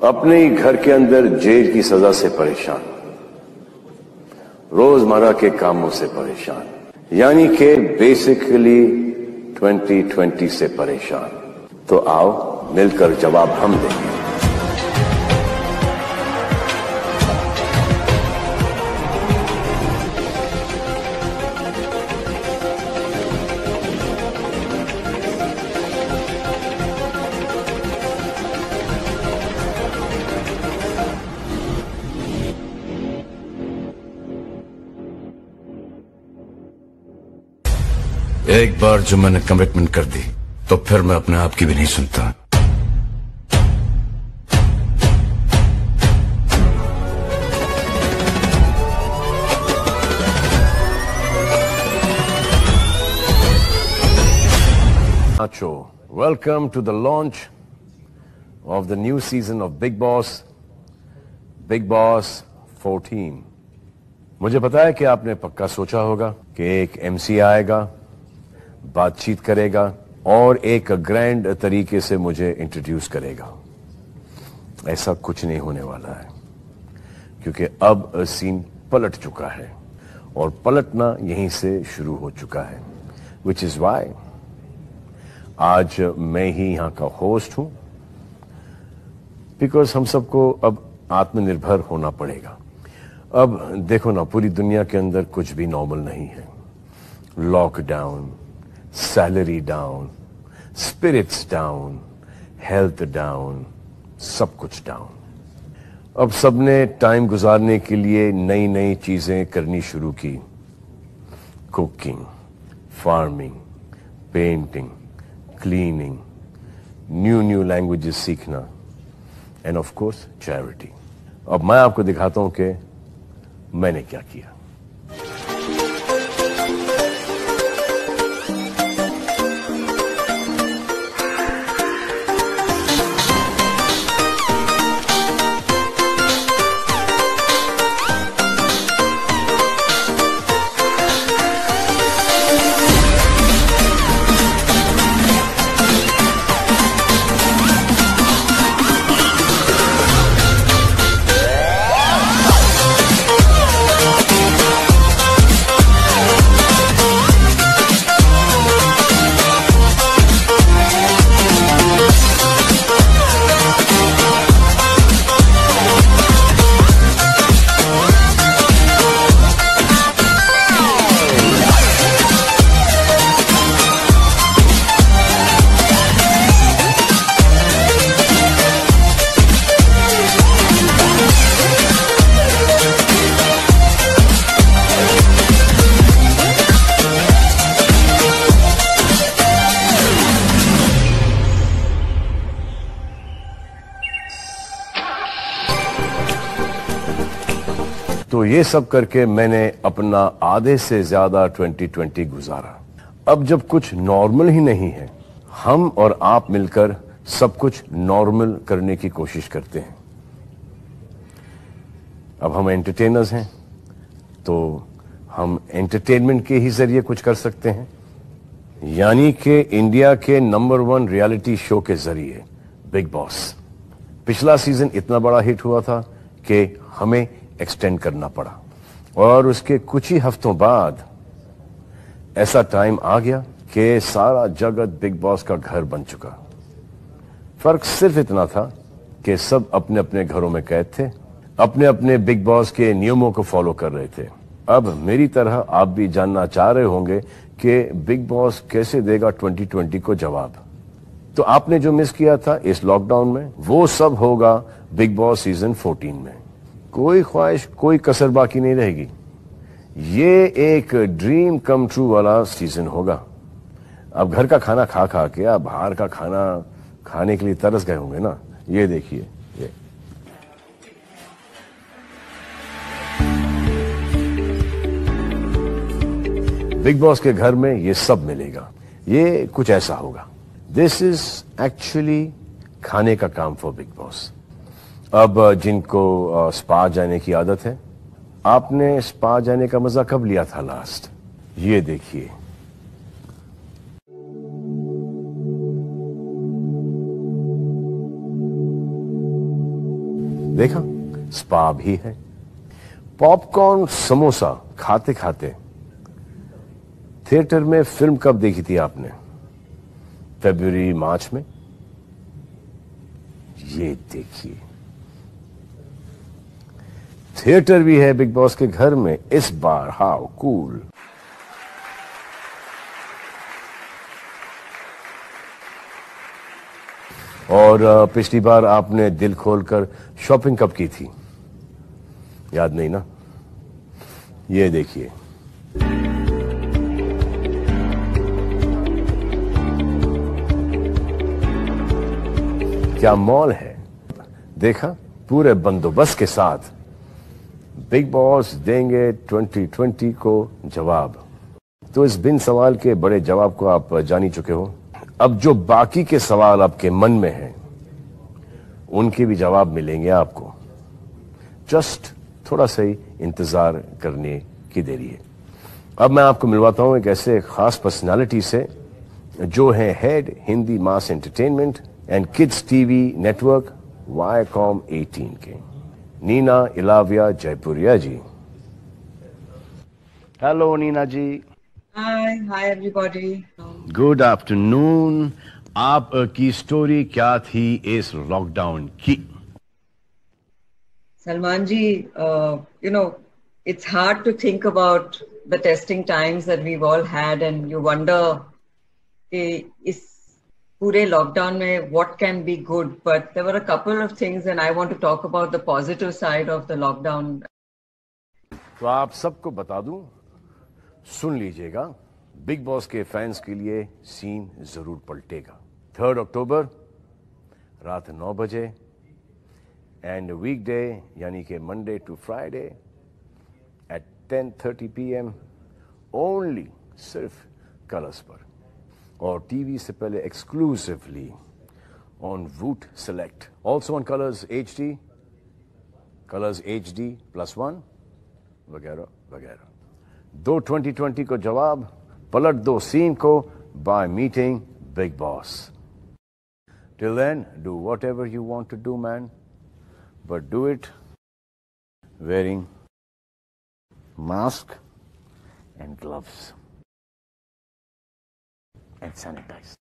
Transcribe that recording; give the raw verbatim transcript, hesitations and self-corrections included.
अपने ही घर के अंदर जेल की सजा से परेशान, रोजमर्रा के कामों से परेशान, यानी कि बेसिकली ट्वेंटी ट्वेंटी से परेशान। तो आओ मिलकर जवाब हम देंगे। एक बार जो मैंने कमिटमेंट कर दी तो फिर मैं अपने आप की भी नहीं सुनता। Nacho, welcome to the launch of the new season of Bigg Boss, Bigg Boss fourteen. मुझे पता है कि आपने पक्का सोचा होगा कि एक एमसी आएगा, बातचीत करेगा और एक ग्रैंड तरीके से मुझे इंट्रोड्यूस करेगा। ऐसा कुछ नहीं होने वाला है, क्योंकि अब सीन पलट चुका है और पलटना यहीं से शुरू हो चुका है। विच इज वाई आज मैं ही यहां का होस्ट हूं, बिकॉज हम सबको अब आत्मनिर्भर होना पड़ेगा। अब देखो ना, पूरी दुनिया के अंदर कुछ भी नॉर्मल नहीं है। Lockdown, salary down, spirits down, health down, सब कुछ डाउन। अब सबने टाइम गुजारने के लिए नई नई चीजें करनी शुरू की। Cooking, farming, painting, cleaning, new new languages सीखना एंड ऑफ कोर्स चैरिटी। अब मैं आपको दिखाता हूं कि मैंने क्या किया। तो ये सब करके मैंने अपना आधे से ज्यादा ट्वेंटी ट्वेंटी गुजारा। अब जब कुछ नॉर्मल ही नहीं है, हम और आप मिलकर सब कुछ नॉर्मल करने की कोशिश करते हैं। अब हम एंटरटेनर्स हैं, तो हम एंटरटेनमेंट के ही जरिए कुछ कर सकते हैं, यानी कि इंडिया के नंबर वन रियलिटी शो के जरिए बिग बॉस। पिछला सीजन इतना बड़ा हिट हुआ था कि हमें एक्सटेंड करना पड़ा, और उसके कुछ ही हफ्तों बाद ऐसा टाइम आ गया कि सारा जगत बिग बॉस का घर बन चुका। फर्क सिर्फ इतना था कि सब अपने अपने घरों में कैद थे, अपने अपने बिग बॉस के नियमों को फॉलो कर रहे थे। अब मेरी तरह आप भी जानना चाह रहे होंगे कि बिग बॉस कैसे देगा ट्वेंटी ट्वेंटी को जवाब। तो आपने जो मिस किया था इस लॉकडाउन में, वो सब होगा बिग बॉस सीजन फोर्टीन में। कोई ख्वाहिश, कोई कसर बाकी नहीं रहेगी। ये एक ड्रीम कम ट्रू वाला सीजन होगा। अब घर का खाना खा खा के आप बाहर का खाना खाने के लिए तरस गए होंगे ना। ये देखिए, ये बिग बॉस के घर में ये सब मिलेगा। ये कुछ ऐसा होगा। दिस इज एक्चुअली खाने का काम फॉर बिग बॉस। अब जिनको स्पा जाने की आदत है, आपने स्पा जाने का मजा कब लिया था लास्ट? ये देखिए, देखा, स्पा भी है। पॉपकॉर्न समोसा खाते खाते थिएटर में फिल्म कब देखी थी आपने? फरवरी मार्च में? ये देखिए, थिएटर भी है बिग बॉस के घर में इस बार। How cool. और पिछली बार आपने दिल खोलकर शॉपिंग कब की थी? याद नहीं ना? ये देखिए, क्या मॉल है। देखा, पूरे बंदोबस्त के साथ बिग बॉस देंगे ट्वेंटी ट्वेंटी को जवाब। तो इस बिन सवाल के बड़े जवाब को आप जान ही चुके हो। अब जो बाकी के सवाल आपके मन में हैं, उनके भी जवाब मिलेंगे आपको। जस्ट थोड़ा सा ही इंतजार करने की देरी है। अब मैं आपको मिलवाता हूं एक ऐसे खास पर्सनालिटी से जो है head Hindi mass entertainment and kids TV network Viacom eighteen के, Neena Elavia Jaipuria ji. Hello Neena ji. Hi, hi everybody. Good afternoon. आप की स्टोरी क्या थी इस लॉकडाउन की? Salman ji, uh, you know, it's hard to think about the testing times that we've all had, and you wonder, eh, is pure lockdown mein what can be good? But there were a couple of things, and I want to talk about the positive side of the lockdown. तो आप सबको बता दूं, सुन लीजिएगा, big boss के fans के लिए scene जरूर पलटेगा। थर्ड अक्टूबर रात नौ बजे एंड वीकडे यानी कि Monday to Friday at ten thirty P M only, सिर्फ कलर्स पर, और टीवी से पहले exclusively on Voot Select, also on Colors H D, Colors H D plus one वगैरह वगैरह। दो ट्वेंटी ट्वेंटी को जवाब, पलट दो सीन को by meeting Bigg Boss. Till then do whatever you want to do man, but do it wearing mask and gloves and sanitize.